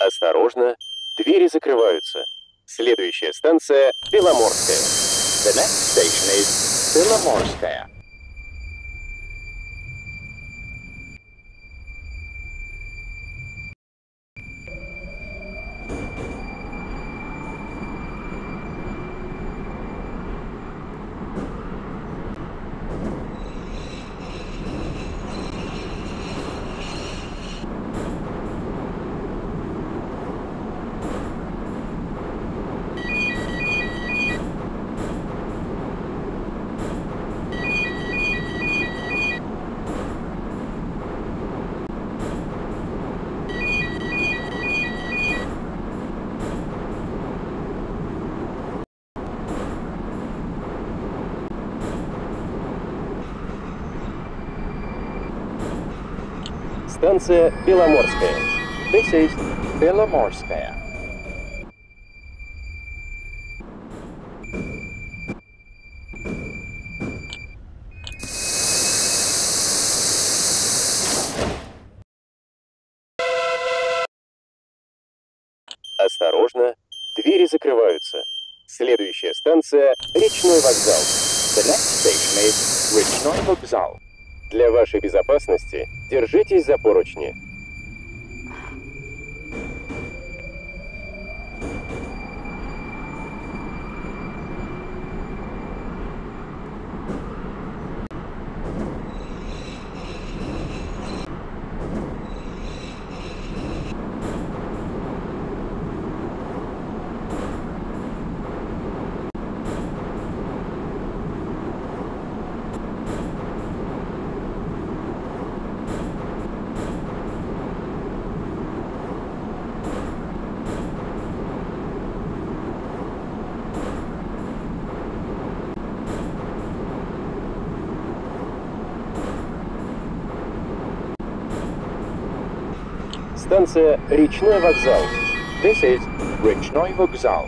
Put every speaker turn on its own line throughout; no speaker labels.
Осторожно, двери закрываются. Следующая станция — Беломорская.
The next station is Беломорская.
Станция Беломорская.
This is Беломорская.
Осторожно, двери закрываются. Следующая станция — Речной вокзал.
The next station is Речной вокзал.
Для вашей безопасности держитесь за поручни. Станция Речной вокзал.
This is Речной вокзал.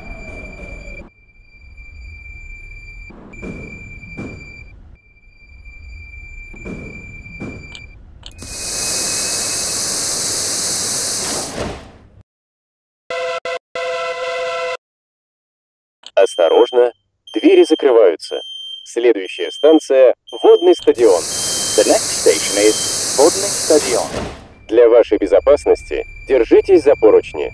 Осторожно, двери закрываются. Следующая станция — Водный стадион.
The next station is Водный стадион.
Для вашей безопасности держитесь за поручни.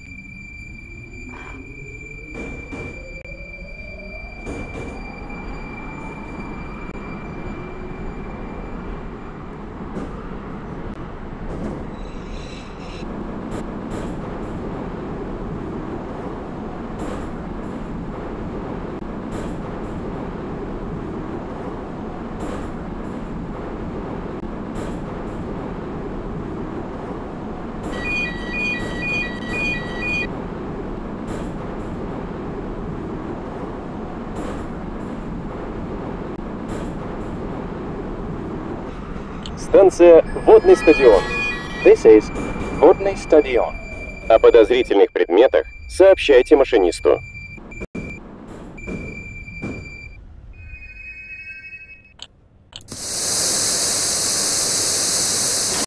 Станция Водный стадион.
This is Водный стадион.
О подозрительных предметах сообщайте машинисту.